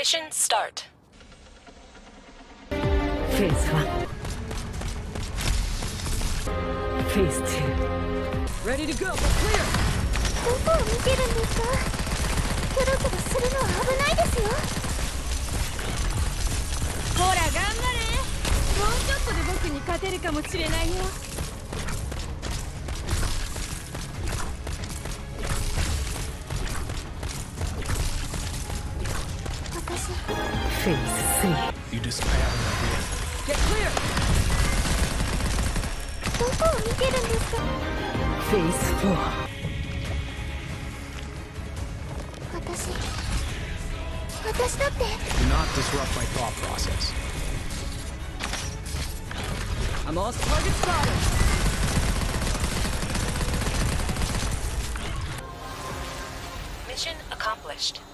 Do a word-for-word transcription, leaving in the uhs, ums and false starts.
Mission start. Phase one. Phase two. Ready to go. Clear. どこを見てるんですか？キョロキョロするのは危ないですよ。 ほら頑張れ。もうちょっとで僕に勝てるかもしれないよ。 私 Phase three. You just I have an idea. Get clear. どこを見てるんですか？ Phase four. 私私だって Do not disrupt my thought process. I'm all target spotted. Mission accomplished.